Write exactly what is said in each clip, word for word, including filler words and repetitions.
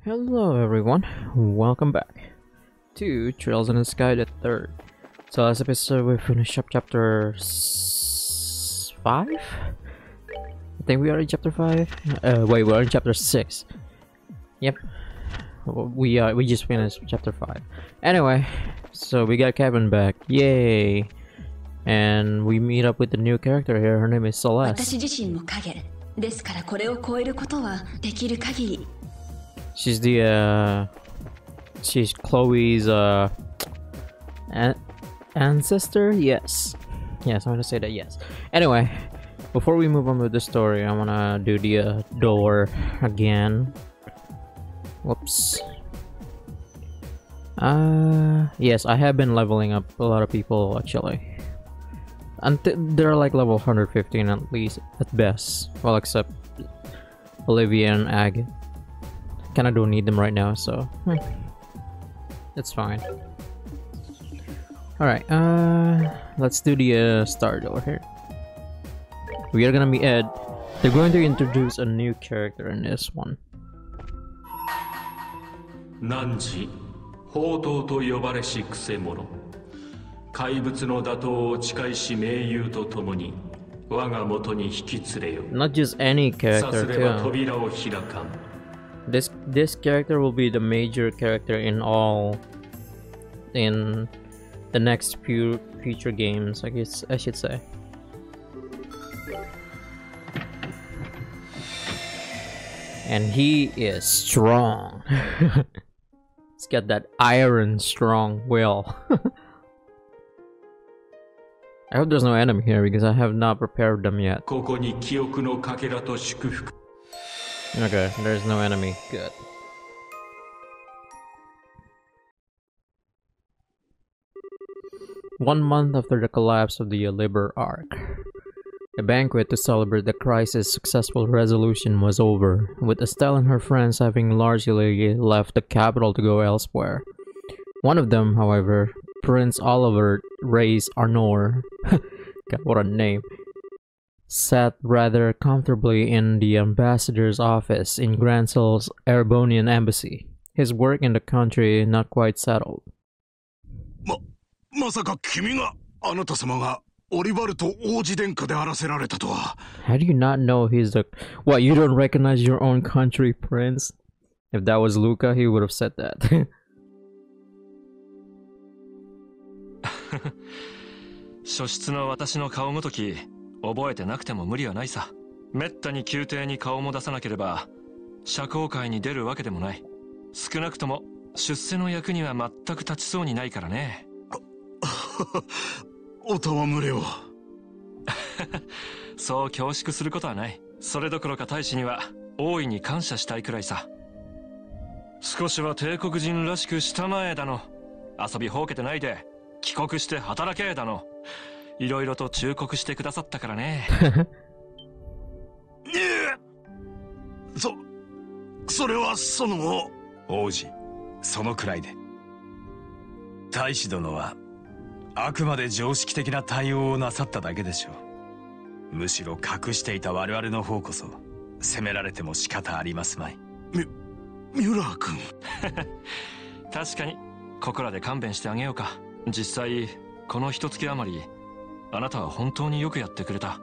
Hello everyone, welcome back to Trails in the Sky the third. So last episode we finished up chapter s- five? I think we are in chapter five. Uh, wait, we're in chapter six. Yep, we uh, we just finished chapter five. Anyway, so we got Kevin back, yay! And we meet up with the new character here. Her name is Celeste. She's the uh, she's Chloe's uh, an ancestor. Yes, yes, I'm gonna say that. Yes. Anyway, before we move on with the story, I wanna do the uh, door again. Whoops. Uh, yes, I have been leveling up a lot of people actually. Until they're like level one hundred fifteen at least, at best. Well, except Olivia and Ag. Kinda don't need them right now, so hmm. It's fine. Alright, uh, let's do the uh, start over here. We are gonna be Ed. They're going to introduce a new character in this one. Nanji, 宝刀と呼ばれしくせ者。怪物の打倒を誓いし盟友と共に我が元に引き連れよ。 Not just any character too. This this character will be the major character in all in the next few future games, I guess I should say. And he is strong. He's got that iron strong will. I hope there's no enemy here because I have not prepared them yet. Okay, there's no enemy. Good. One month after the collapse of the Liber Arc, a banquet to celebrate the crisis' successful resolution was over, with Estelle and her friends having largely left the capital to go elsewhere. One of them, however, Prince Oliver Reyes Arnor, God, what a name, sat rather comfortably in the ambassador's office in Gransel's Erebonian embassy, his work in the country not quite settled. Ma, masaka kimi ga anata sama ga Oliver to Oji Denka de araserareeta to wa. How do you not know he's the... What, you don't recognize your own country, Prince? If that was Luca, he would have said that. 初出の私の顔ごとき覚えてなくても無理はないさ。めったに宮廷に顔も出さなければ社交界に出るわけでもない。少なくとも出世の役には全く立ちそうにないからね。 お戯れを。 そう恐縮することはない。それどころか大使には大いに感謝したいくらいさ。少しは帝国人らしくしたまえだの。遊びほうけてないで帰国して働けだの。いろいろと忠告してくださったからね。 そ、それはその王子、そのくらいで。大使殿はあくまで常識的な対応をなさっただけでしょう。むしろ隠していた我々の方こそ責められても仕方ありますまい。 ミミュラー君。 確かにここらで勘弁してあげようか。実際この一月余りあなたは本当によくやってくれた。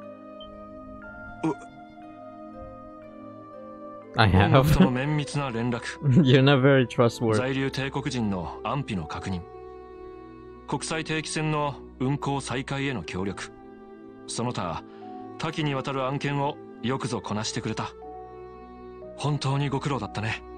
I have. との綿密な連絡。 You're not very trustworthy. 在留帝国人の安否の確認。国際定期船の運航再開への協力。その他多岐にわたる案件をよくぞこなしてくれた。本当にご苦労だったね。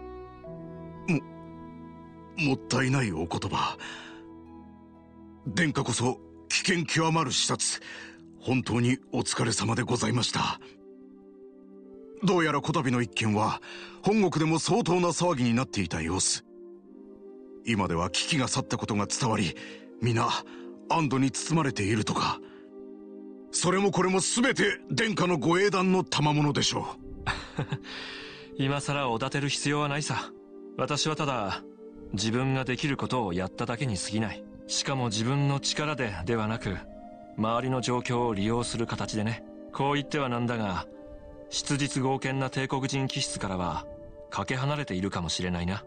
も、もったいないお言葉。殿下こそ危険極まる視察、本当にお疲れ様でございました。どうやらこたびの一件は本国でも相当な騒ぎになっていた様子。今では危機が去ったことが伝わり、皆安堵に包まれているとか。それもこれも全て殿下のご英断の賜物でしょう。 今さらおだてる必要はないさ。私はただ自分ができることをやっただけに過ぎない。しかも自分の力でではなく周りの状況を利用する形でね。こう言ってはなんだが質実剛健な帝国人気質からはかけ離れているかもしれないな。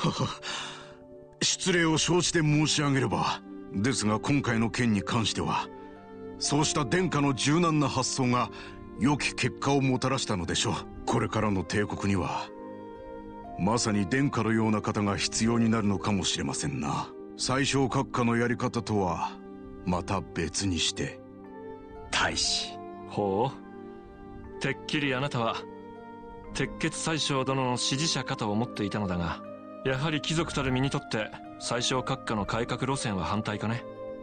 失礼を承知で申し上げれば、ですが今回の件に関してはそうした殿下の柔軟な発想が良き結果をもたらしたのでしょう。これからの帝国にはまさに殿下のような方が必要になるのかもしれませんな。最小閣下のやり方とはまた別にして。 大使。 ほう、てっきりあなたは鉄血宰相殿の支持者かと思っていたのだが、やはり貴族たる身にとって最小閣下の改革路線は反対かね。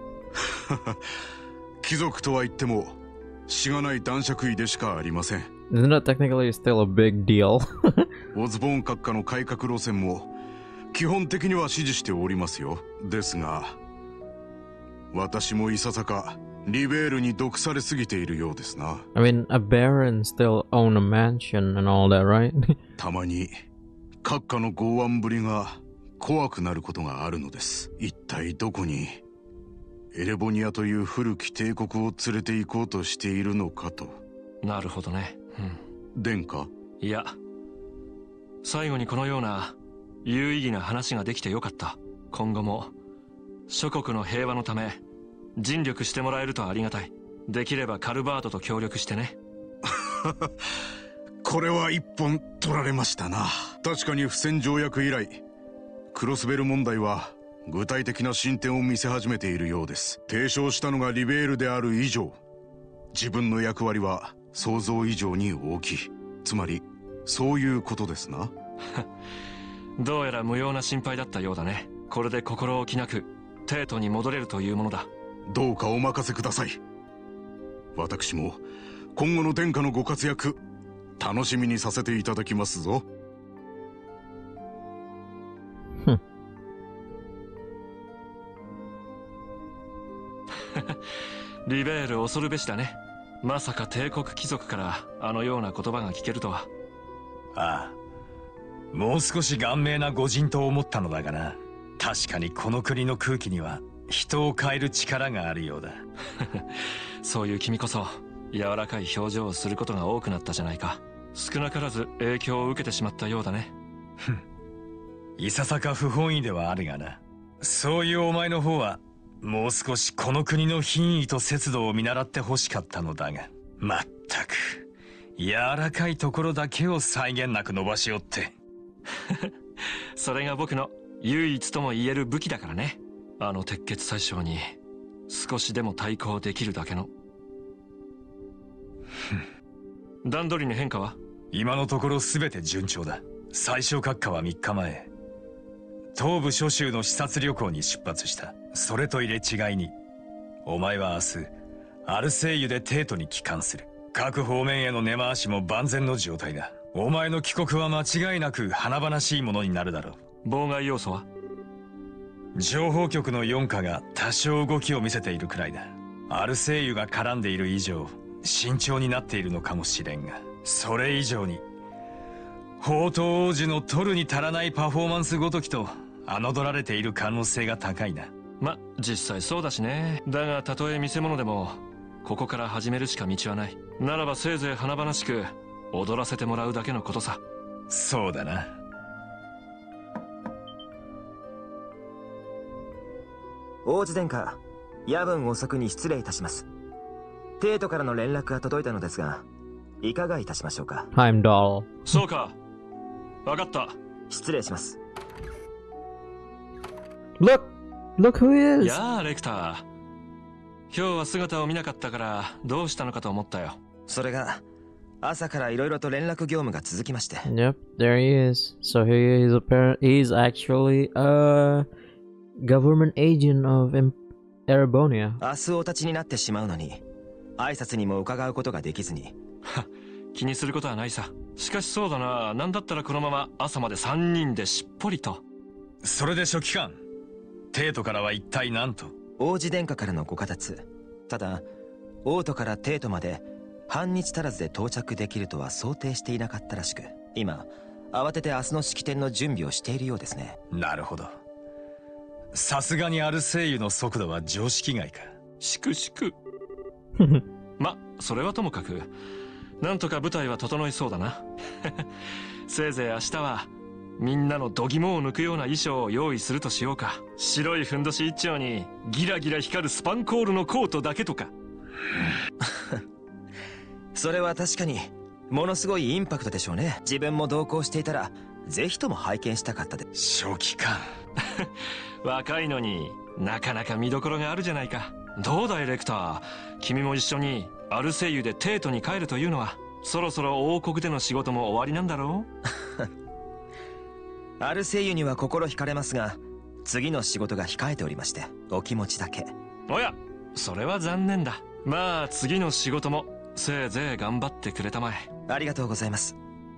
貴族とは言ってもしがない男爵位でしかありません。 Isn't that technically still a big deal? オズボーン閣下の改革路線も基本的には支持しておりますよ。ですが私もいささかリベールに毒されすぎているようですな。 I mean, a baron still own a mansion and all that, right? たまに閣下の剛腕ぶりが怖くなることがあるのです。一体どこにエレボニアという古き帝国を連れて行こうとしているのかと。 なるほどね。 うん。殿下？ いや、最後にこのような有意義な話ができてよかった。今後も諸国の平和のため尽力してもらえるとありがたい。できればカルバートと協力してね。 これは一本取られましたな。確かに不戦条約以来クロスベル問題は具体的な進展を見せ始めているようです。提唱したのがリベールである以上、自分の役割は想像以上に大きい。つまりそういうことですな。 どうやら無用な心配だったようだね。これで心置きなくテートに戻れるというものだ。 どうかお任せください。私も今後の殿下のご活躍楽しみにさせていただきますぞ。 リベール恐るべしだね。まさか帝国貴族からあのような言葉が聞けるとは。 ああ、もう少し顔面な御人と思ったのだがな。確かにこの国の空気には人を変える力があるようだ。 そういう君こそ柔らかい表情をすることが多くなったじゃないか。少なからず影響を受けてしまったようだね。 いささか不本意ではあるがな。そういうお前の方はもう少しこの国の品位と節度を見習ってほしかったのだが、まったく柔らかいところだけを際限なく伸ばしおって。 それが僕の唯一とも言える武器だからね。あの鉄血宰相に少しでも対抗できるだけの。段取りに変化は？ 今のところ全て順調だ。最小閣下はみっかまえ東部諸州の視察旅行に出発した。それと入れ違いにお前は明日アルセイユでテートに帰還する。各方面への根回しも万全の状態だ。お前の帰国は間違いなく華々しいものになるだろう。 妨害要素は？ 情報局のよん課が多少動きを見せているくらいだ。アルセイユが絡んでいる以上慎重になっているのかもしれんが、それ以上に宝刀王子の取るに足らないパフォーマンスごときと侮られている可能性が高いな。 ま、実際そうだしね。だがたとえ見せ物でもここから始めるしか道はない。ならばせいぜい華々しく踊らせてもらうだけのことさ。 そうだな。 王子殿下、夜分遅くに失礼いたします。テートからの連絡が届いたのですが、いかがいたしましょうか。 Heimdall。 そうか。わかった。 失礼します。 Look! Look who he is! やあ、レクター。今日は姿を見なかったからどうしたのかと思ったよ。 それが、朝からいろいろと連絡業務が続きまして。 Yep, there he is. So he is apparent. He's actually a government agent of Erebonia. 明日お立ちになってしまうのに、挨拶にも伺うことができずに。 は、気にすることはないさ。しかしそうだな。なんだったらこのまま朝までさんにんでしっぽりと。 それで書記官、テートからは一体何と？ 王子殿下からのご下達。ただ、王都からテートまで半日足らずで到着できるとは想定していなかったらしく、今慌てて明日の式典の準備をしているようですね。 なるほど。さすがにアルセイユの速度は常識外か。 しくしく。ま、それはともかくなんとか舞台は整いそうだな。 せいぜい明日はみんなの度肝を抜くような衣装を用意するとしようか。白いふんどし一丁にギラギラ光るスパンコールのコートだけとか。 それは確かにものすごいインパクトでしょうね。自分も同行していたらぜひとも拝見したかったで。 書記官若いのになかなか見どころがあるじゃないか。どうだいレクター、君も一緒にアルセイユでテートに帰るというのは、そろそろ王国での仕事も終わりなんだろう。アルセイユには心惹かれますが、次の仕事が控えておりまして、お気持ちだけ。 おや、それは残念だ。まあ次の仕事もせいぜい頑張ってくれたまえ。 ありがとうございます。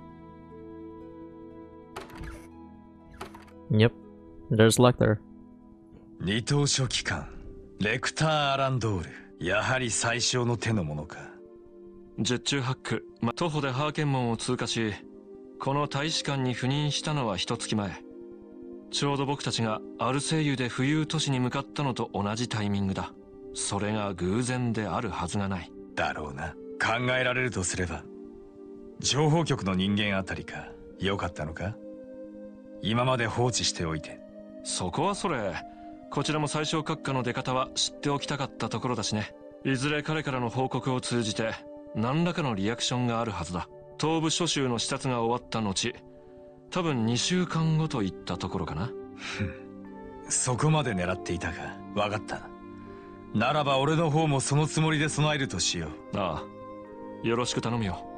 Yep, there's Lecter. 二等書記官レクター・アランドール、やはり最小の手のものか。 十中八九、ま、徒歩でハーケン門を通過し、この大使館に赴任したのは一月前。ちょうど僕たちがアルセイユで浮遊都市に向かったのと同じタイミングだ。それが偶然であるはずがない。 だろうな。考えられるとすれば情報局の人間あたりか。よかったのか、今まで放置しておいて。 そこはそれ、こちらも最小閣下の出方は知っておきたかったところだしね。いずれ彼からの報告を通じて何らかのリアクションがあるはずだ。東部諸州の視察が終わった後、多分にしゅうかんごといったところかな。 そこまで狙っていたか。分かった。ならば俺の方もそのつもりで備えるとしよう。ああ、よろしく頼むよ。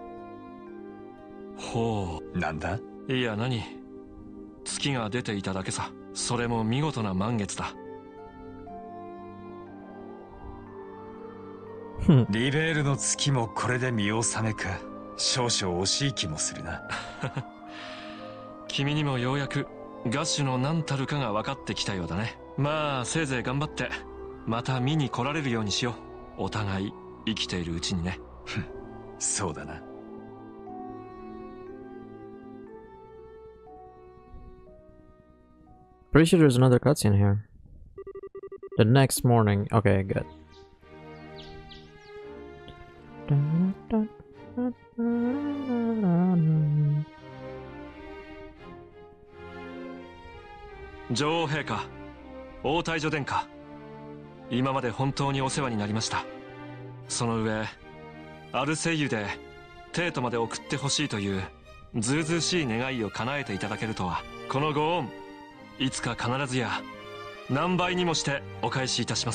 ほう。なんだ？ いや何、月が出ていただけさ。それも見事な満月だ。 リベールの月もこれで見納めか。少々惜しい気もするな。 君にもようやくガッシュの何たるかが分かってきたようだね。まあせいぜい頑張ってまた見に来られるようにしよう。お互い生きているうちにね。 そうだな。 Pretty sure there's another cutscene here. The next morning. Okay, good. 女王陛下、王太女殿下、今まで本当にお世話になりました。その上、アルセイユでテートまで送ってほしいというずうずうしい願いを叶えていただけるとは、このご恩、いつか必ずや何倍にもしてお返しいたします。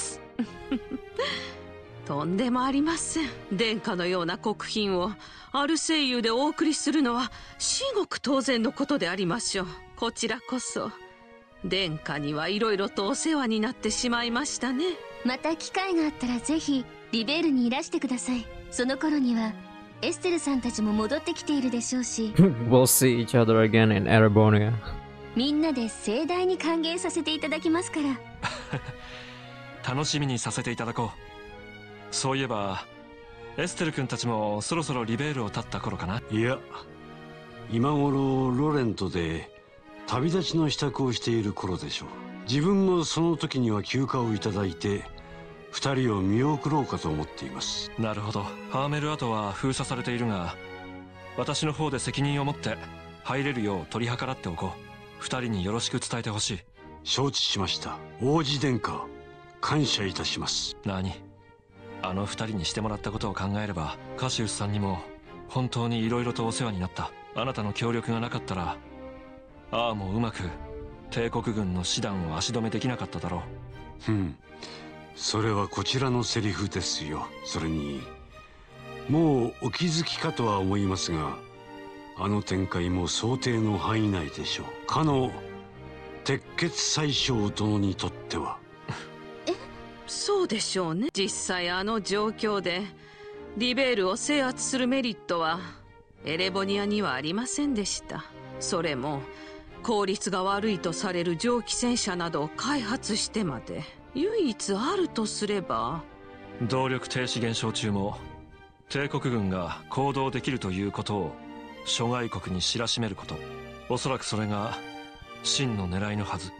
とんでもありません。殿下のような国賓をアルセイユでお送りするのは至極当然のことでありましょう。こちらこそ殿下にはいろいろとお世話になってしまいましたね。 また機会があったらぜひリベールにいらしてください。その頃にはエステルさんたちも戻ってきているでしょうし。 We'll see each other again in Erebonia. みんなで盛大に歓迎させていただきますから。 楽しみにさせていただこう。そういえばエステル君たちもそろそろリベールを立った頃かな。 いや、今頃ロレントで旅立ちの支度をしている頃でしょう。自分もその時には休暇をいただいて二人を見送ろうかと思っています。 なるほど。ハーメル跡は封鎖されているが、私の方で責任を持って入れるよう取り計らっておこう。二人によろしく伝えてほしい。 承知しました。王子殿下、感謝いたします。 何、あの二人にしてもらったことを考えれば、カシウスさんにも本当に色々とお世話になった。あなたの協力がなかったら、ああもううまく帝国軍の師団を足止めできなかっただろう。うん、それはこちらのセリフですよ。それにもうお気づきかとは思いますが、あの展開も想定の範囲内でしょう。かの鉄血宰相殿にとっては。 え、そうでしょうね。実際あの状況でリベールを制圧するメリットはエレボニアにはありませんでした。それも効率が悪いとされる蒸気戦車などを開発してまで。唯一あるとすれば、 動力停止現象中も帝国軍が行動できるということを諸外国に知らしめること。おそらくそれが真の狙いのはず。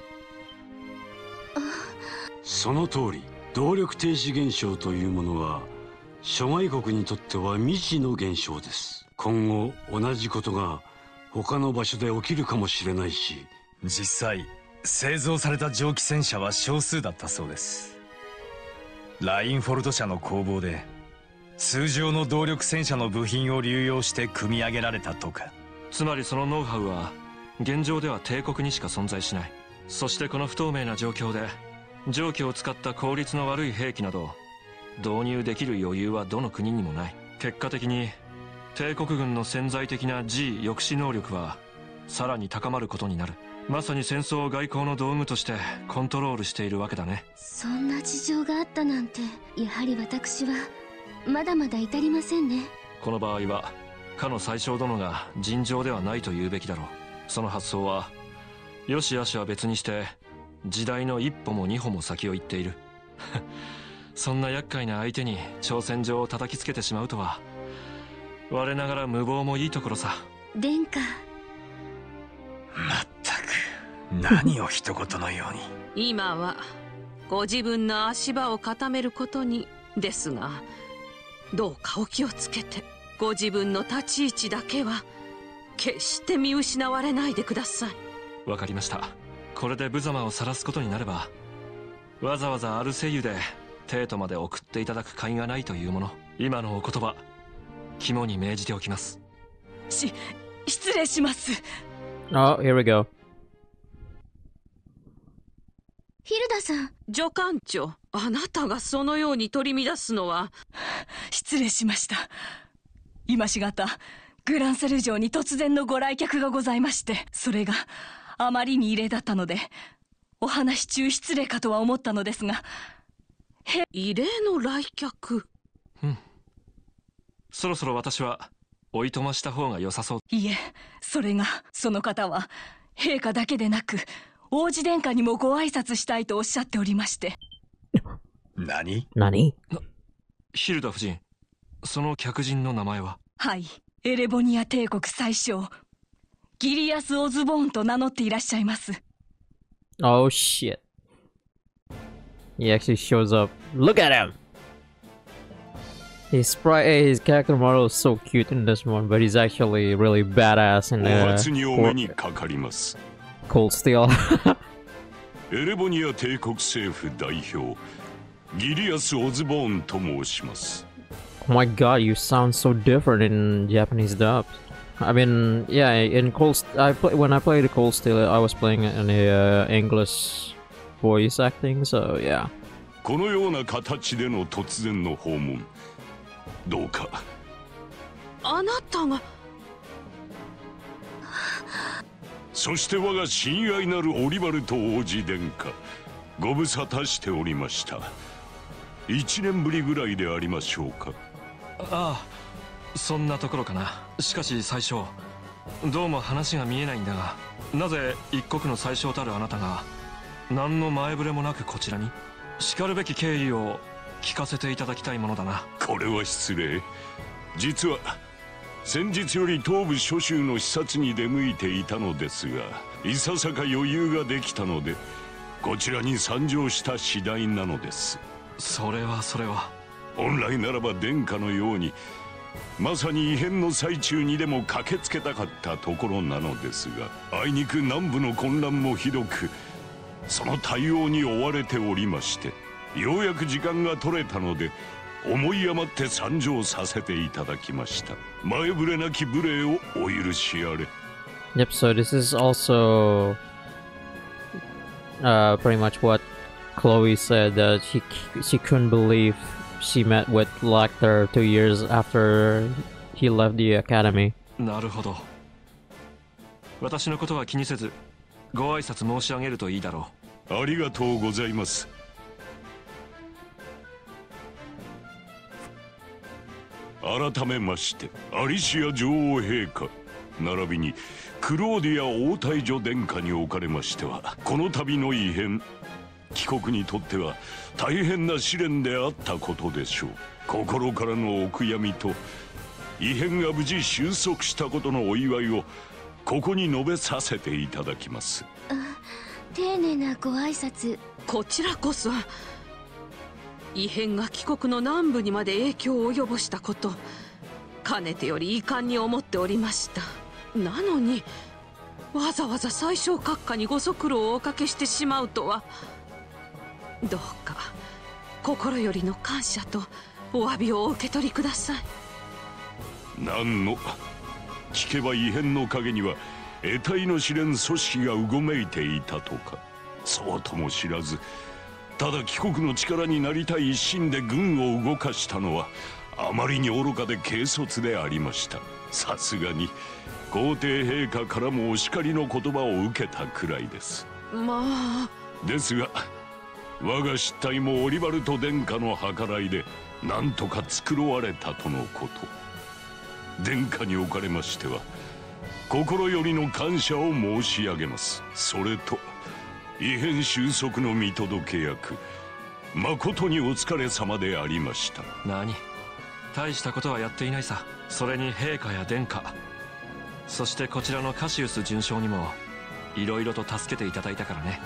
その通り。動力停止現象というものは諸外国にとっては未知の現象です。今後同じことが他の場所で起きるかもしれないし。 実際製造された蒸気戦車は少数だったそうです。ラインフォルト社の工房で通常の動力戦車の部品を流用して組み上げられたとか。 つまりそのノウハウは現状では帝国にしか存在しない。そしてこの不透明な状況で蒸気を使った効率の悪い兵器など導入できる余裕はどの国にもない。結果的に帝国軍の潜在的な G 抑止能力はさらに高まることになる。まさに戦争を外交の道具としてコントロールしているわけだね。 そんな事情があったなんて、やはり私はまだまだ至りませんね。 この場合はかの宰相殿が尋常ではないと言うべきだろう。その発想はよしあしは別にして時代の一歩も二歩も先を行っている。そんな厄介な相手に挑戦状を叩きつけてしまうとは我ながら無謀もいいところさ。 殿下。 まったく何を一言のように。今はご自分の足場を固めることにですが、どうかお気をつけてご自分の立ち位置だけは決して見失われないでください。 わかりました。これで無様を晒すことになればわざわざアルセイユで帝都まで送っていただく甲斐がないというもの。今のお言葉肝に銘じておきます。 し失礼します。 Oh, here we go. ヒルダさん。 助官長、あなたがそのように取り乱すのは。 失礼しました。今しがたグランセル城に突然のご来客がございまして、それがあまりに異例だったのでお話中失礼かとは思ったのですが。 異例の来客。 うん。そろそろ私はおいとました方が良さそう。 いえ、それがその方は陛下だけでなく王子殿下にもご挨拶したいとおっしゃっておりまして。 何？ 何？ ヒルダ夫人、その客人の名前は？ はい、エレボニア帝国宰相ギリアス・オズボーンと名乗っていらっしゃいます。 Oh shit. He actually shows up. Look at him! His sprite, his character model is so cute in this one, but he's actually really badass in the Cold Steel. エレボニア帝国政府代表ギリアス・オズボーンと申します。 Oh my god, you sound so different in Japanese dubs. I mean, yeah, in Cold St I play when I played Cold Steel, I was playing in a uh, English voice acting, so yeah. このような形での突然の訪問、どうか。 あなたが。 そして我が親愛なるオリバルト王子殿下、ご無沙汰しておりました。一年ぶりぐらいでありましょうか。 ああ、そんなところかな。しかし最初どうも話が見えないんだが、なぜ一国の宰相たるあなたが何の前触れもなくこちらに？しかるべき経緯を聞かせていただきたいものだな。 これは失礼。実は先日より東部諸州の視察に出向いていたのですが、いささか余裕ができたのでこちらに参上した次第なのです。 それはそれは。 本来ならば殿下のようにまさに異変の最中にでも駆けつけたかったところなのですが、あいにく南部の混乱もひどく、その対応に追われておりまして、ようやく時間が取れたので思い余って参上させていただきました。前触れなき無礼をお許しあれ。 Yep, so this is also uh, pretty much what Chloe said, that she she couldn't believe she met with Lecter two years after he left the academy. なるほど。私のことは気にせずご挨拶申し上げるといいだろう。ありがとうございます。改めましてアリシア女王陛下並びにクローディア王太女殿下におかれましては、この度の異変、帰国にとっては大変な試練であったことでしょう。心からのお悔やみと異変が無事収束したことのお祝いをここに述べさせていただきます。 丁寧なご挨拶。 こちらこそ異変が帰国の南部にまで影響を及ぼしたこと、かねてより遺憾に思っておりました。 なのにわざわざ最小閣下にご足労をおかけしてしまうとは。どうか心よりの感謝とお詫びをお受け取りください。 何の聞けば異変の陰には得体の知れん組織がうごめいていたとか。そうとも知らず、ただ帰国の力になりたい一心で軍を動かしたのはあまりに愚かで軽率でありました。さすがに皇帝陛下からもお叱りの言葉を受けたくらいです。 まあですが我が失態もオリバルト殿下の計らいでなんとか繕われたとのこと。殿下におかれましては心よりの感謝を申し上げます。それと異変収束の見届け役、誠にお疲れ様でありました。 何、大したことはやっていないさ。それに陛下や殿下、そしてこちらのカシウス准将にもいろいろと助けていただいたからね。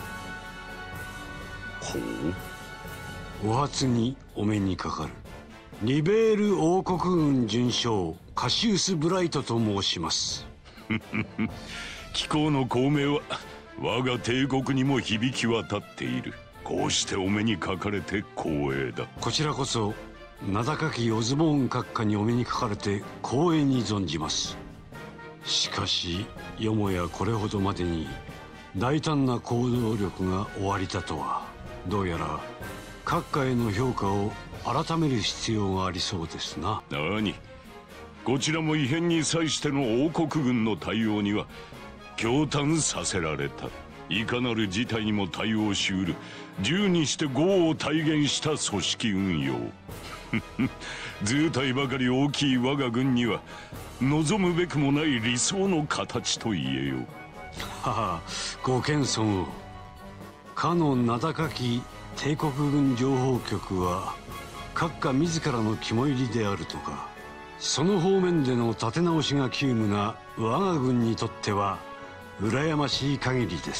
ほう。お初にお目にかかるリベール王国軍准将カシウス・ブライトと申します。 貴公の功名は我が帝国にも響き渡っている。こうしてお目にかかれて光栄だ。 こちらこそ名高きオズボーン閣下にお目にかかれて光栄に存じます。しかしよもやこれほどまでに大胆な行動力がおありだとは。どうやら閣下への評価を改める必要がありそうですな。 何、こちらも異変に際しての王国軍の対応には驚嘆させられた。いかなる事態にも対応しうる銃にして豪を体現した組織運用。図体ばかり大きい我が軍には望むべくもない理想の形と言えよう。 はは、ご謙遜を。かの名高き帝国軍情報局は閣下自らの肝入りであるとか、その方面での立て直しが急務な我が軍にとっては羨ましい限りです。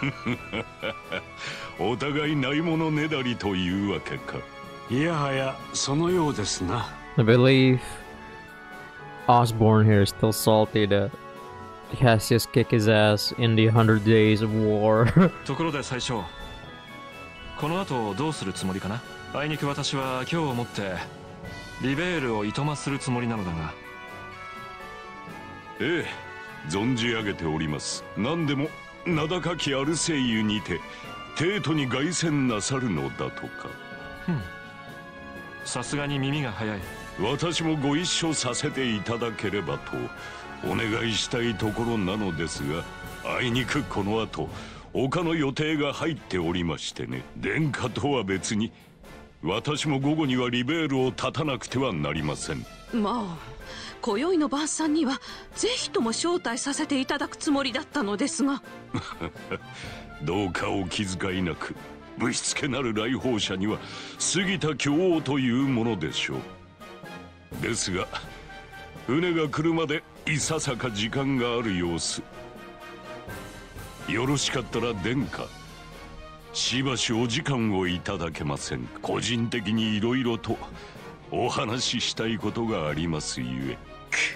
お互いないものねだりというわけか。 いやはやそのようですな。 I believe Osborne here is still salty that Cassius kicked his ass in the hundred days of war. ところで最初、この後どうするつもりかな。あいにく私は今日をもってリベールをいとまするつもりなのだが。 ええ、存じ上げております。何でも名高きアルセイユにて帝都に凱旋なさるのだとか。 ふん、さすがに耳が早い。 私もご一緒させていただければとお願いしたいところなのですが、あいにくこの後他の予定が入っておりましてね。殿下とは別に私も午後にはリベールを立たなくてはなりません。 まあ今宵の晩餐にはぜひとも招待させていただくつもりだったのですが。 どうかお気遣いなく。ぶしつけなる来訪者には過ぎた今日というものでしょう。ですが船が来るまでいささか時間がある様子。よろしかったら殿下、しばしお時間をいただけませんか。個人的にいろいろとお話ししたいことがありますゆえ。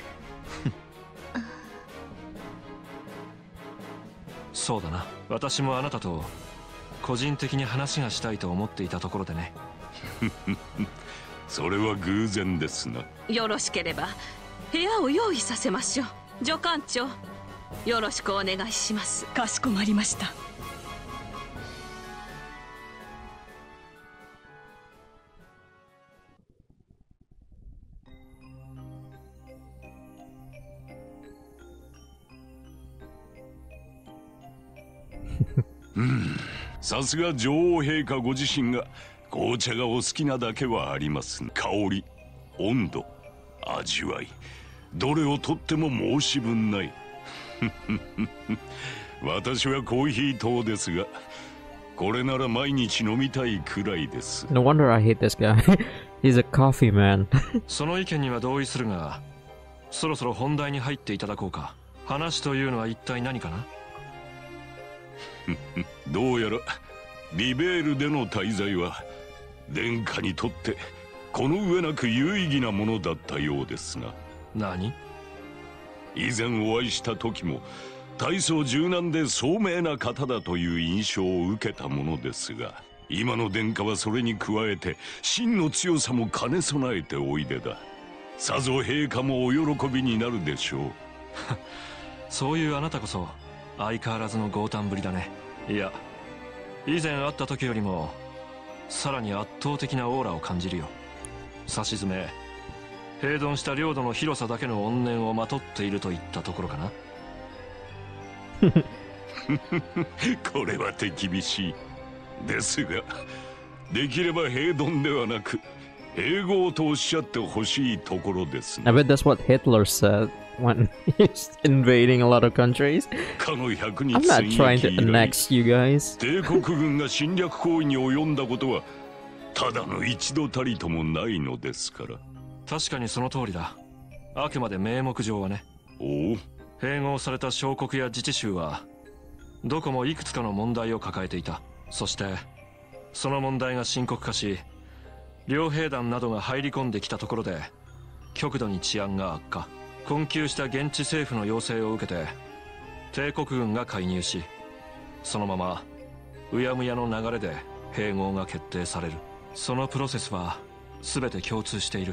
そうだな、私もあなたと個人的に話がしたいと思っていたところでね。 それは偶然ですな。 よろしければ部屋を用意させましょう。助官長、よろしくお願いします。 かしこまりました。 うん、さすが女王陛下ご自身が紅茶がお好きなだけはあります。香り、温度、味わい、どれをとっても申し分ない。私はコーヒー糖ですが、これなら毎日飲みたいくらいです。 No wonder I hate this guy. He's a coffee man. その意見には同意するが、そろそろ本題に入っていただこうか。話というのは一体何かな。 どうやらリベールでの滞在は殿下にとってこの上なく有意義なものだったようですな。 何？ 以前お会いした時も大層柔軟で聡明な方だという印象を受けたものですが、今の殿下はそれに加えて真の強さも兼ね備えておいでだ。さぞ陛下もお喜びになるでしょう。 そういうあなたこそ相変わらずの豪胆ぶりだね。いや、以前会った時よりもさらに圧倒的なオーラを感じるよ。さしずめ平凡した領土の広さだけの怨念をまとっているといったところかな。 これは手厳しいですが、できれば平凡ではなく併合とおっしゃってほしいところですね。 I bet that's what Hitler said when he's invading a lot of countries. かの百日 I'm not 戦 trying 役 to 以来 annex you guys. 帝国軍が侵略行為に及んだことはただの一度たりともないのですから。 確かにその通りだ。あくまで名目上はね。 おお。 併合された小国や自治州はどこもいくつかの問題を抱えていた。そしてその問題が深刻化し、両兵団などが入り込んできたところで極度に治安が悪化。困窮した現地政府の要請を受けて帝国軍が介入し、そのままうやむやの流れで併合が決定される。そのプロセスは全て共通している。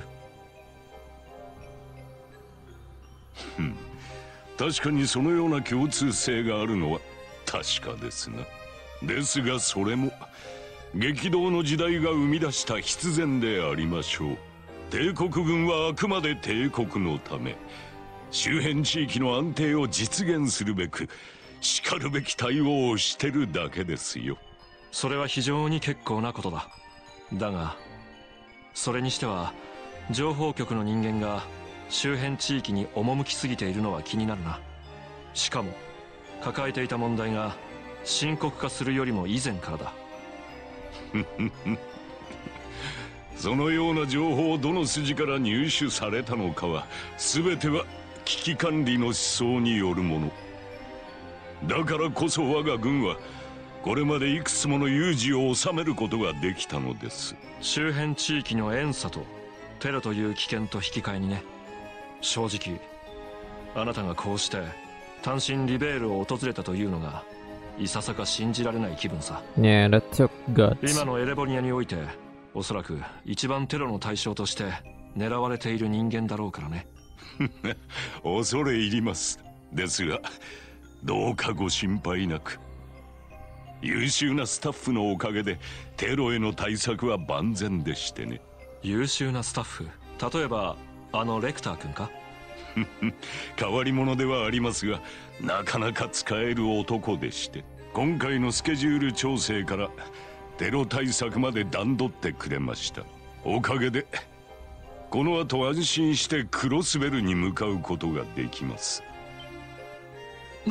確かにそのような共通性があるのは確かですな。ですがそれも激動の時代が生み出した必然でありましょう。帝国軍はあくまで帝国のため、周辺地域の安定を実現するべくしかるべき対応をしてるだけですよ。 それは非常に結構なことだ。だがそれにしては情報局の人間が周辺地域に赴きすぎているのは気になるな。しかも抱えていた問題が深刻化するよりも以前からだ。 そのような情報をどの筋から入手されたのかは全ては危機管理の思想によるものだからこそ、我が軍はこれまでいくつもの有事を収めることができたのです。 周辺地域の遠さとテロという危険と引き換えにね。正直あなたがこうして単身リベールを訪れたというのがいささか信じられない気分さ。 Yeah, that took guts. 今のエレボニアにおいておそらく一番テロの対象として狙われている人間だろうからね。 恐れ入ります。ですがどうかご心配なく。優秀なスタッフのおかげでテロへの対策は万全でしてね。 優秀なスタッフ、例えばあのレクター君か？ 変わり者ではありますが、なかなか使える男でして、今回のスケジュール調整からテロ対策まで段取ってくれました。おかげでこの後安心してクロスベルに向かうことができます。な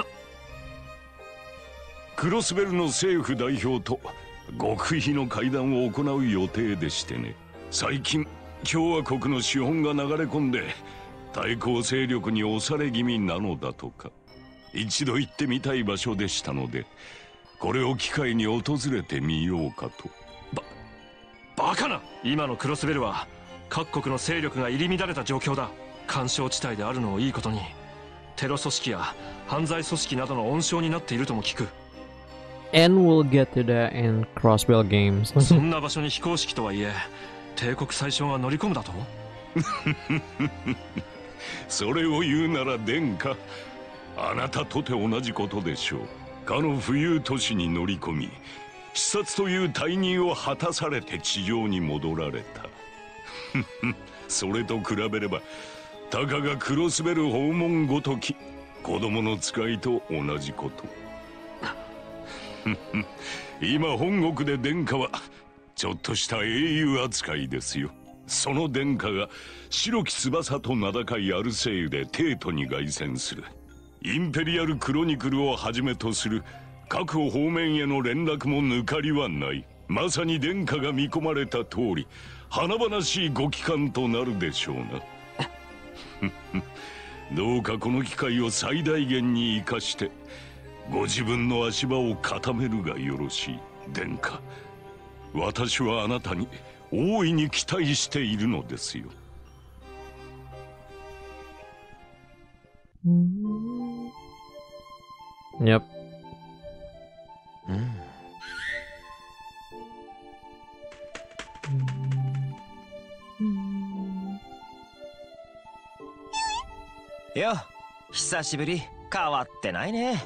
クロスベルの政府代表と極秘の会談を行う予定でしてね。最近共和国の資本が流れ込んで対抗勢力に押され気味なのだとか。一度行ってみたい場所でしたので、これを機会に訪れてみようかと。 ばバカな。今のクロスベルは各国の勢力が入り乱れた状況だ。干渉地帯であるのをいいことにテロ組織や犯罪組織などの温床になっているとも聞く。 And we'll get to that in Crossbell Games. そんな場所に非公式とはいえ帝国宰相が乗り込むだと？ それを言うなら殿下、あなたとて同じことでしょう。かの浮遊都市に乗り込み、視察という大任を果たされて地上に戻られた。それと比べればたかがクロスベル訪問ごとき子供の使いと同じこと。今本国で殿下はちょっとした英雄扱いですよ。その殿下が白き翼と名高いアルセイユで帝都に凱旋する。インペリアルクロニクルをはじめとする各方面への連絡も抜かりはない。まさに殿下が見込まれた通り華々しいご帰還となるでしょうな。どうかこの機会を最大限に生かしてご自分の足場を固めるがよろしい。殿下、私はあなたに大いに期待しているのですよ。 Yep. よ、久しぶり。変わってないね。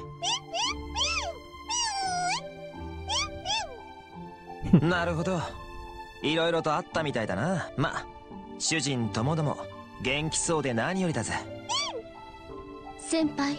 なるほど。いろいろとあったみたいだな。ま、主人ともども元気そうで何よりだぜ。 先輩。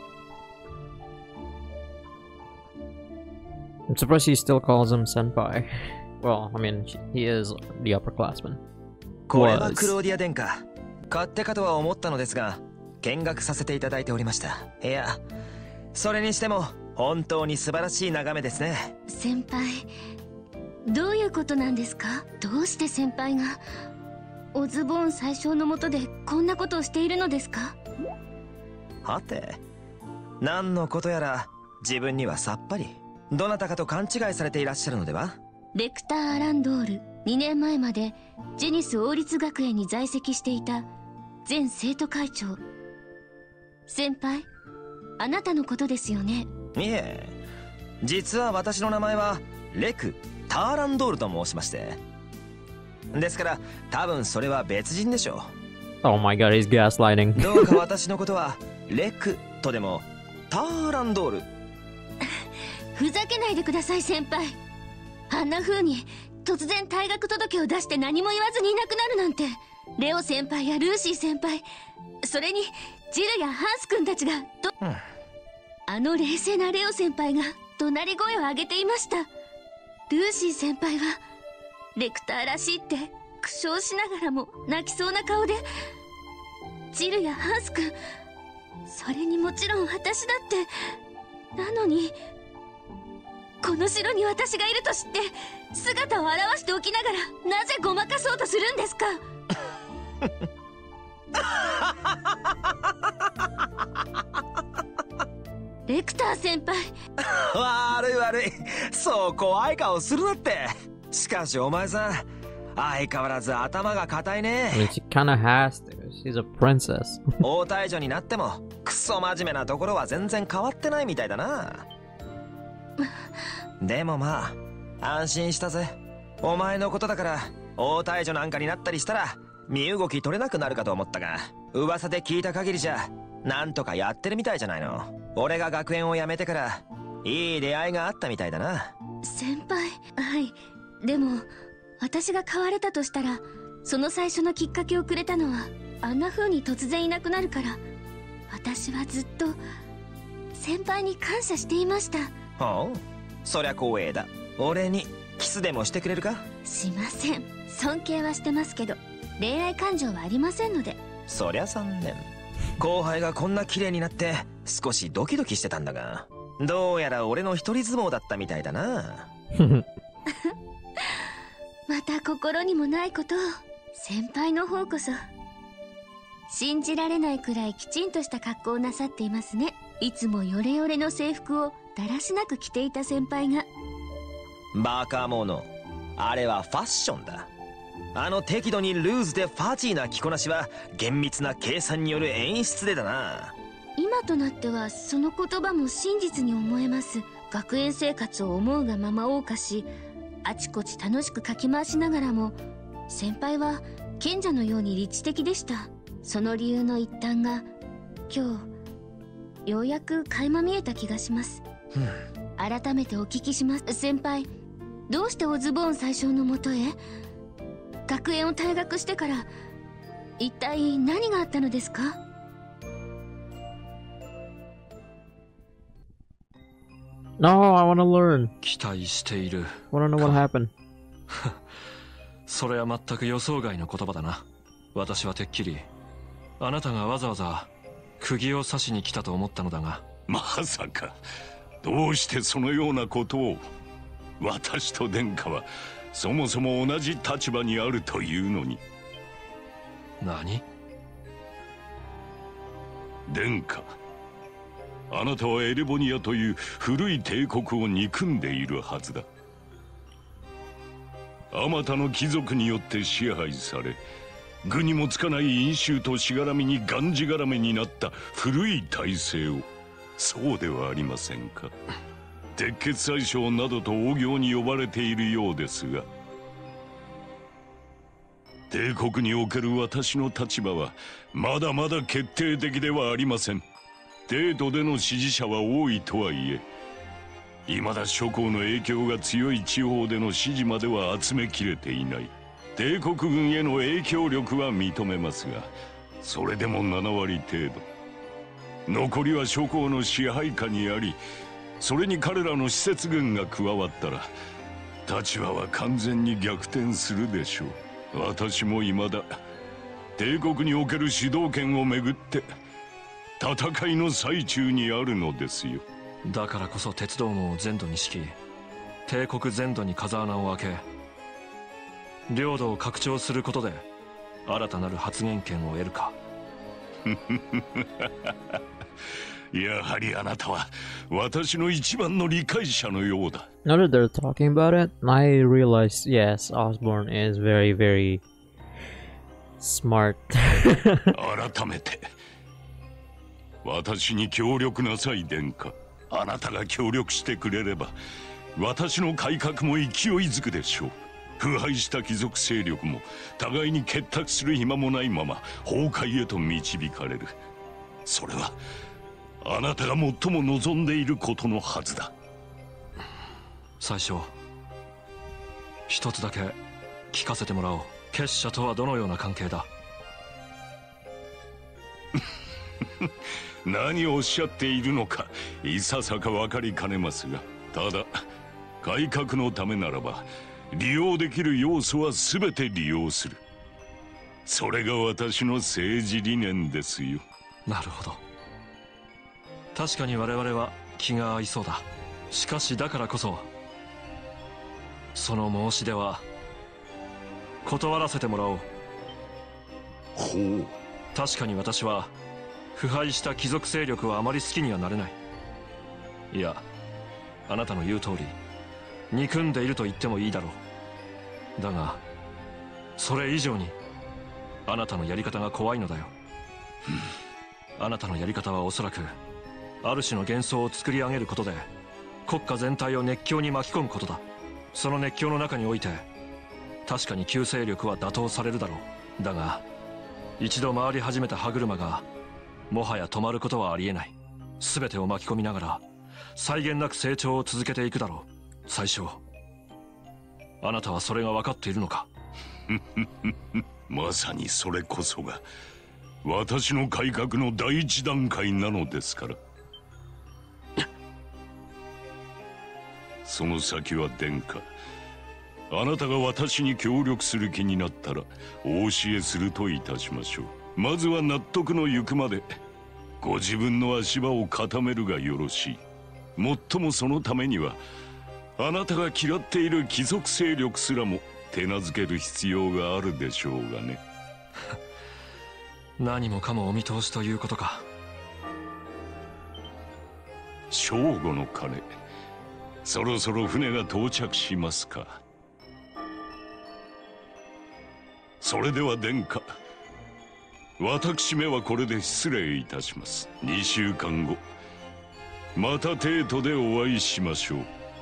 I'm surprised he still calls him senpai. Well, I mean, he is the upperclassman. これはクローディア殿下。勝手かとは思ったのですが、見学させていただいておりました。いや、それにしても本当に素晴らしい眺めですね。 先輩、どういうことなんですか？どうして先輩がオズボーン宰相の下でこんなことをしているのですか？ はて、何のことやら自分にはさっぱり。どなたかと勘違いされていらっしゃるのでは？ レクター・アランドール、にねんまえまでジェニス王立学園に在籍していた前生徒会長。先輩、あなたのことですよね？ いえ、実は私の名前はレク・ターランドールと申しまして。ですから多分それは別人でしょう。Oh my god, he's gaslighting. どうか私のことはレクとでもターランドール。 ふざけないでください先輩。あんな風に突然退学届を出して何も言わずにいなくなるなんて。レオ先輩やルーシー先輩、それにジルやハンス君たちがと、うん、あの冷静なレオ先輩が怒鳴り声を上げていました。ルーシー先輩はレクターらしいって苦笑しながらも泣きそうな顔で、ジルやハンス君、それにもちろん私だって。なのにこの城に私がいると知って姿を現しておきながら、なぜごまかそうとするんですか？レクター先輩。 悪い悪い、そう怖い顔するなって。しかしお前さん、相変わらず頭が固いね。 I mean, she kinda has to. She's a princess. 王太女になってもクソ真面目なところは全然変わってないみたいだな。でもまあ安心したぜ。お前のことだから王太女なんかになったりしたら身動き取れなくなるかと思ったが、噂で聞いた限りじゃなんとかやってるみたいじゃないの。俺が学園を辞めてからいい出会いがあったみたいだな。 先輩、はい。でも私が変われたとしたら、その最初のきっかけをくれたのはあんな風に突然いなくなるから、私はずっと先輩に感謝していました。 ほう、そりゃ光栄だ。俺にキスでもしてくれるか？ しません。尊敬はしてますけど恋愛感情はありませんので。 そりゃ残念。後輩がこんな綺麗になって少しドキドキしてたんだが、どうやら俺の一人相撲だったみたいだな。 また心にもないことを。先輩の方こそ信じられないくらいきちんとした格好をなさっていますね。いつもヨレヨレの制服をだらしなく着ていた先輩が。 バカ者、あれはファッションだ。あの適度にルーズでファジーな着こなしは厳密な計算による演出でだな。 今となってはその言葉も真実に思えます。学園生活を思うがまま謳歌し、あちこち楽しくかき回しながらも、先輩は賢者のように理知的でした。その理由の一端が今日ようやく垣間見えた気がします。改めてお聞きします。先輩、どうしてオズボーン宰相のもとへ？学園を退学してから一体何があったのですか ？No, I wanna learn. 期待している。 Wanna know what happened? それは全く予想外の言葉だな。私はてっきりあなたがわざわざ釘を刺しに来たと思ったのだが。 まさか、どうしてそのようなことを。私と殿下はそもそも同じ立場にあるというのに。 何？ 殿下、あなたはエレボニアという古い帝国を憎んでいるはずだ。あまたの貴族によって支配され、 具にもつかない飲酒としがらみにがんじがらめになった古い体制を。そうではありませんか。鉄血宰相などと大行に呼ばれているようですが、帝国における私の立場はまだまだ決定的ではありません。帝都での支持者は多いとはいえ、未だ諸侯の影響が強い地方での支持までは集めきれていない。帝国軍への影響力は認めますが、それでもななわり程度。残りは諸侯の支配下にあり、それに彼らの施設軍が加わったら立場は完全に逆転するでしょう。私も未だ帝国における主導権をめぐって戦いの最中にあるのですよ。 だからこそ鉄道網を全土に敷き、帝国全土に風穴を開け、領土を拡張することで新たなる発言権を得るか。 やはりあなたは私の一番の理解者のようだ。 Now that they're talking about it, I realized, yes, Osborne is very, very smart. 改めて私に協力なさい殿下。あなたが協力してくれれば私の改革も勢いづくでしょう。腐敗した貴族勢力も互いに結託する暇もないまま崩壊へと導かれる。それはあなたが最も望んでいることのはずだ。 最初一つだけ聞かせてもらおう。結社とはどのような関係だ？ 何をおっしゃっているのかいささか分かりかねますが、ただ改革のためならば利用できる要素は全て利用する。それが私の政治理念ですよ。 なるほど。確かに我々は気が合いそうだ。しかしだからこそその申し出は断らせてもらおう。 ほう。 確かに私は腐敗した貴族勢力はあまり好きにはなれない。いや、あなたの言う通り憎んでいると言ってもいいだろう。だがそれ以上にあなたのやり方が怖いのだよ。あなたのやり方はおそらくある種の幻想を作り上げることで国家全体を熱狂に巻き込むことだ。その熱狂の中において確かに旧勢力は打倒されるだろう。だが一度回り始めた歯車がもはや止まることはありえない。全てを巻き込みながら際限なく成長を続けていくだろう。最初あなたはそれが分かっているのか？ まさにそれこそが私の改革の第一段階なのですから。その先は殿下、あなたが私に協力する気になったらお教えするといたしましょう。まずは納得のゆくまでご自分の足場を固めるがよろしい。もっともそのためにはあなたが嫌っている貴族勢力すらも手なずける必要があるでしょうがね。 何もかもお見通しということか。 正午の鐘、そろそろ船が到着しますか。それでは殿下、私めはこれで失礼いたします。にしゅうかんごまた帝都でお会いしましょう。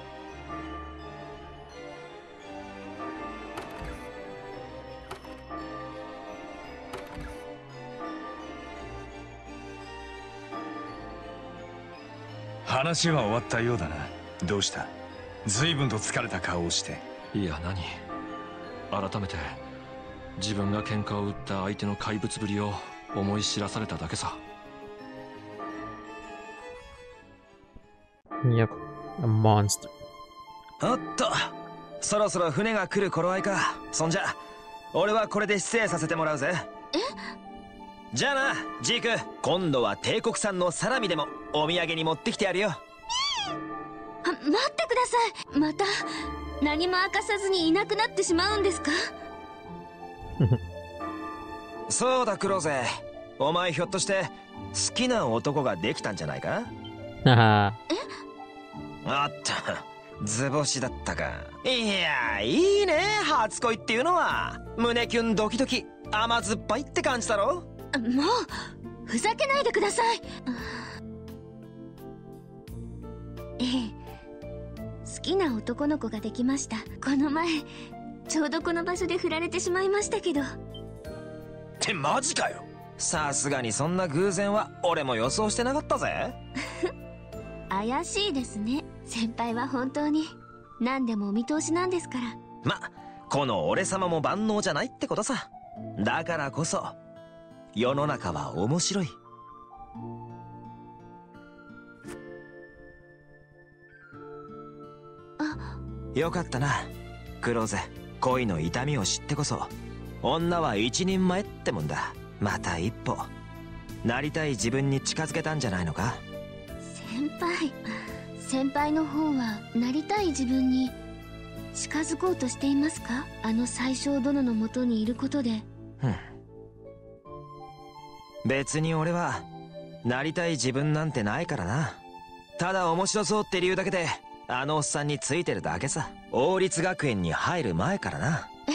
話は終わったようだな。どうした？随分と疲れた顔をして。 いや何、改めて自分が喧嘩を売った相手の怪物ぶりを思い知らされただけさ。 Yep, a monster. おっと、そろそろ船が来る頃合いか。そんじゃ俺はこれで失礼させてもらうぜ。 え？ じゃあなジーク、今度は帝国産のサラミでもお土産に持ってきてやるよ。 あ、待ってください。また何も明かさずにいなくなってしまうんですか？ そうだクローゼ、お前ひょっとして好きな男ができたんじゃないか？ え？ あった図星だったか。いやいいね、初恋っていうのは胸キュンドキドキ甘酸っぱいって感じだろ。 もうふざけないでください。ええ、好きな男の子ができました。この前ちょうどこの場所で振られてしまいましたけど。 ってマジかよ。さすがにそんな偶然は俺も予想してなかったぜ。 怪しいですね。先輩は本当に何でもお見通しなんですから。 ま、この俺様も万能じゃないってことさ。だからこそ世の中は面白い。 あ、 よかったなクローゼ。恋の痛みを知ってこそ女は一人前ってもんだ。また一歩なりたい自分に近づけたんじゃないのか。 先輩先輩の方はなりたい自分に近づこうとしていますか？あの宰相殿のもとにいることで。 ふん、別に俺はなりたい自分なんてないからな。ただ面白そうって理由だけであのおっさんについてるだけさ。王立学園に入る前からな。 え？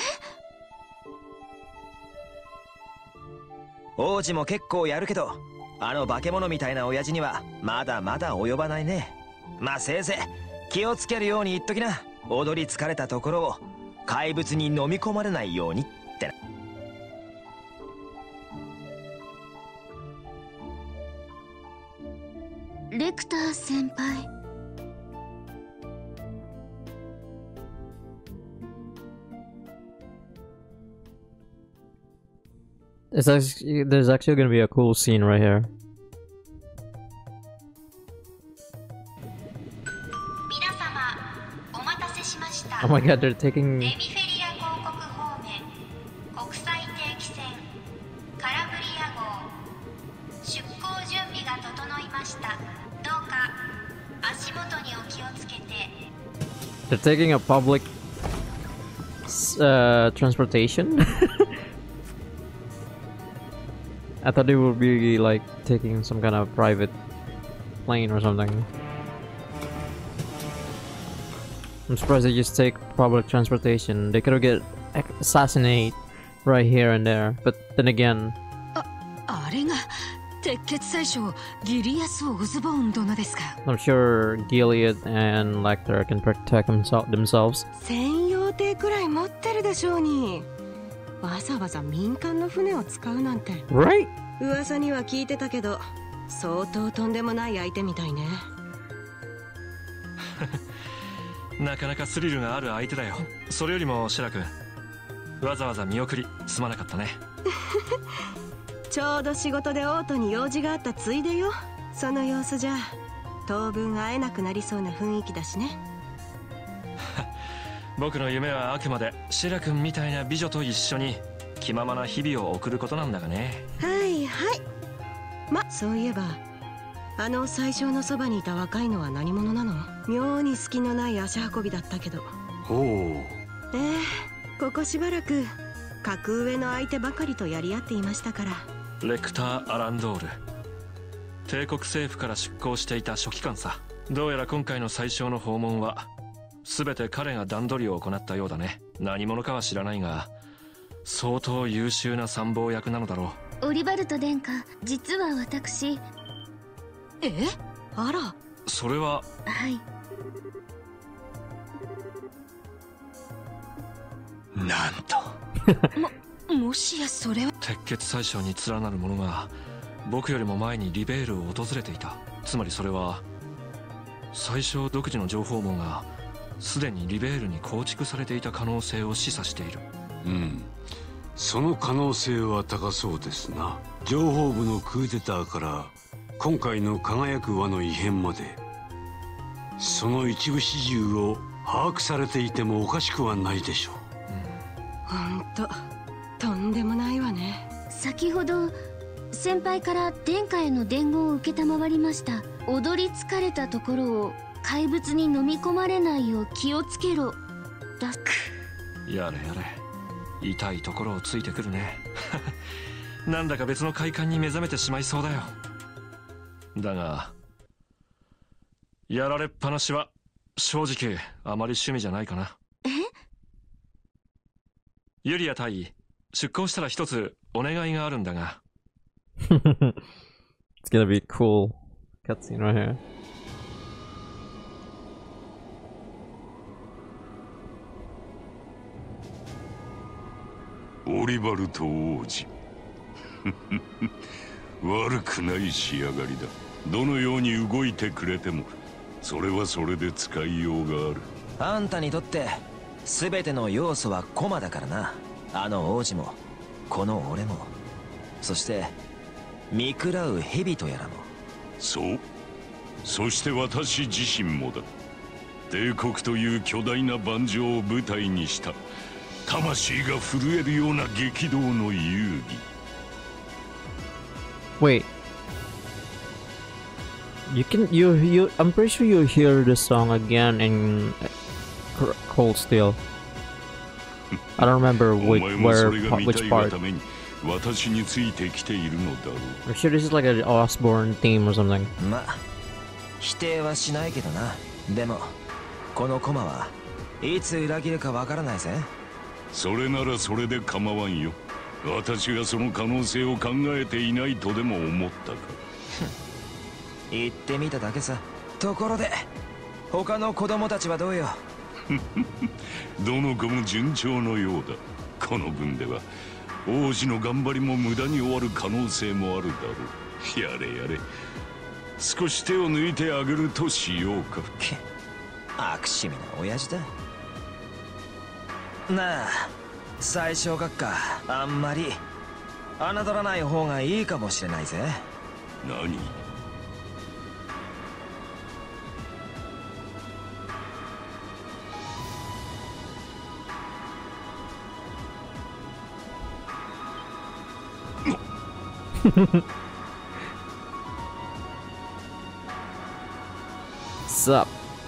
王子も結構やるけどあの化け物みたいな親父にはまだまだ及ばないね。まあせいぜい気をつけるように言っときな。踊り疲れたところを怪物に飲み込まれないようにってな。 レクター先輩。 It's actually, there's actually gonna be a cool scene right here. Oh my god, they're taking... They're taking a public uh, transportation. I thought they would be like taking some kind of private plane or something. I'm surprised they just take public transportation. They could get assassinated right here and there. But then again, I'm sure Gilead and Lecter can protect themsel themselves. Right? 噂には聞いてたけど、相当とんでもない相手みたいね。 なかなかスリルがある相手だよ。それよりもシラ君、わざわざ見送りすまなかったね。 ちょうど仕事でオートに用事があったついでよ。その様子じゃ当分会えなくなりそうな雰囲気だしね。 僕の夢はあくまでシラ君みたいな美女と一緒に気ままな日々を送ることなんだがね。 はいはい。ま、そういえばあの最初のそばにいた若いのは何者なの？妙に隙のない足運びだったけど。 ほう。 ええ、ここしばらく格上の相手ばかりとやり合っていましたから。 レクター・アランドール、帝国政府から出向していた書記官さ。どうやら今回の宰相の訪問は全て彼が段取りを行ったようだね。何者かは知らないが相当優秀な参謀役なのだろう。オリバルト殿下、実は私。 え？あら。 それは。 はい。 なんと。 も、もしやそれは。 鉄血宰相に連なる者が僕よりも前にリベールを訪れていた。つまりそれは宰相独自の情報網がすでにリベールに構築されていた可能性を示唆している。 うん、その可能性は高そうですな。情報部のクーデターから今回の輝く輪の異変まで、その一部始終を把握されていてもおかしくはないでしょう。 うん、ほんととんでもないわね。 先ほど先輩から殿下への伝言を受けたまわりました。踊り疲れたところを怪物に飲み込まれないよう気をつけろだ。 やれやれ、痛いところをついてくるね。なんだか別の快感に目覚めてしまいそうだよ。だがやられっぱなしは正直あまり趣味じゃないかな。 え？ ユリア大尉、 出航したら一つお願いがあるんだが。 It's gonna be a cool cutscene right here. オリバルト王子。悪くない仕上がりだ。どのように動いてくれてもそれはそれで使いようがある。 あんたにとって全ての要素は駒だからな。あの王子もこの俺も、そして見喰らう蛇とやらも。 そう、そして私自身もだ。帝国という巨大な盤上を舞台にした魂が震えるような激動の遊戯。 Wait, you can you you I'm pretty sure you'll hear the song again in Cold Steel. I don't remember which where which part. I'm sure this is like an Osborne theme or something. まあ否定はしないけどな。でもこのコマはいつ裏切るかわからないぜ。 それならそれで構わんよ。私がその可能性を考えていないとでも思ったか。 言ってみただけさ。ところで他の子供たちはどうよ。 どの子も順調のようだ。この分では王子の頑張りも無駄に終わる可能性もあるだろう。やれやれ、少し手を抜いてあげるとしようか。 悪趣味な親父だなあ。最小学科あんまり侮らない方がいいかもしれないぜ。 何？ Sup?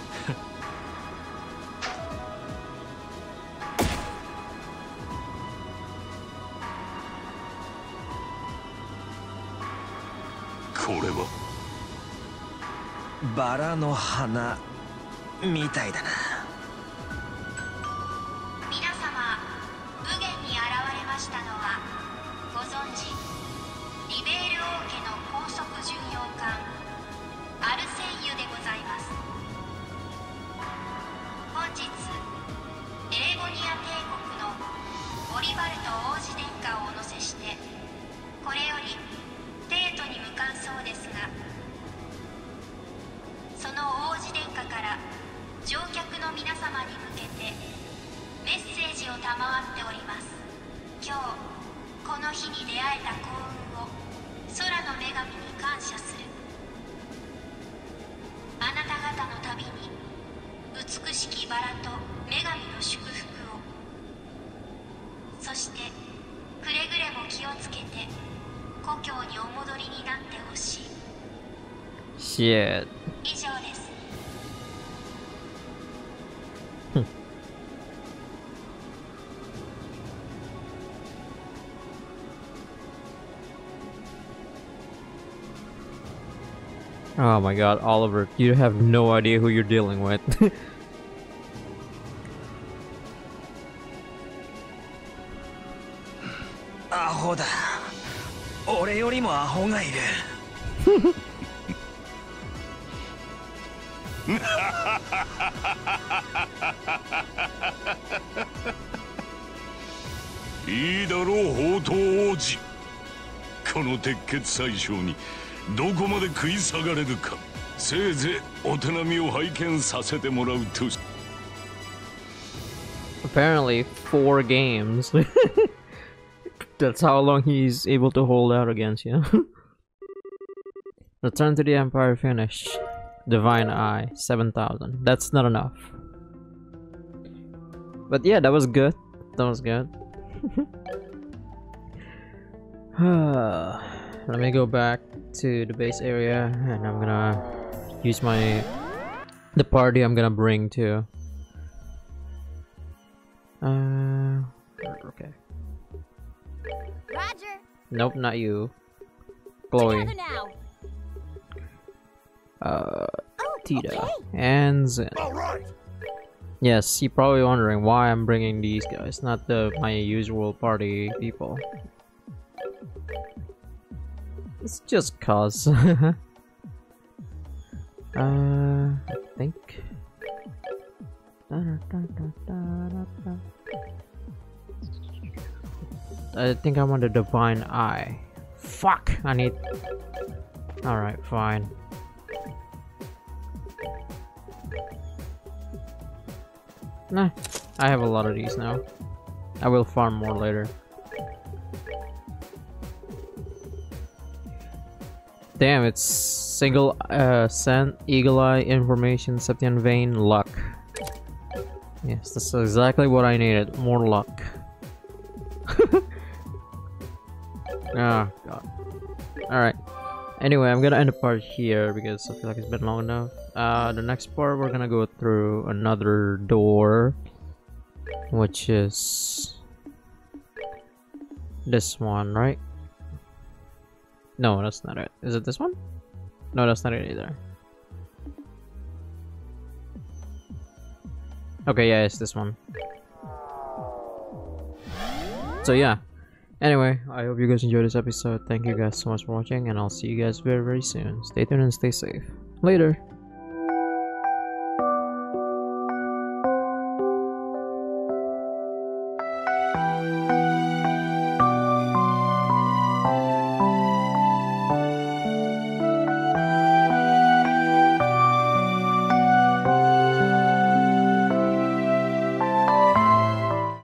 これはバラの花みたいだな。 皆様、右舷に現れましたのはご存知リベール王家の高速巡洋艦アルセイユでございます。本日エレゴニア帝国のオリバルト王子殿下をお乗せしてこれより帝都に向かうそうですが、その王子殿下から乗客の皆様に向けてメッセージを賜っております。今日この日に出会えた幸運を空の女神に感謝する。あなた方の旅に美しきバラと女神の祝福を、そしてくれぐれも気をつけて故郷にお戻りになってほしい。 Shit. 以上です。 Oh my god, Oliver, you have no idea who you're dealing with. アホだ。俺よりもアホがいる。 いいだろう、宝刀王子。この鉄血宰相にどこまで食い下がれるか。せいぜいお手並みを拝見させてもらうと。 Apparently four games. That's how long he's able to hold out against you. Return to the Empire finish. Divine Eye, seven thousand. That's not enough. But yeah, that was good. That was good. Let me go back to the base area and I'm gonna use my the party I'm gonna bring too. Uh okay. Roger. Nope, not you. Chloe. Together now. Uh Oh, Tita okay. and Zen. All right. Yes, you're probably wondering why I'm bringing these guys, not the my usual party people. It's just cause. uh, I think. I think I want the Divine Eye. Fuck! I need. Alright, fine. Nah, I have a lot of these now. I will farm more later. Damn, it's single uh, scent, eagle eye, information, Septian vein, luck. Yes, that's exactly what I needed. More luck. Oh god. Alright. Anyway, I'm gonna end the part here because I feel like it's been long enough. Uh, the next part we're gonna go through another door, which is this one, right? No, that's not it. Is it this one? No, that's not it either. Okay, yeah, it's this one. So yeah. Anyway, I hope you guys enjoyed this episode. Thank you guys so much for watching, and I'll see you guys very very soon. Stay tuned and stay safe. Later!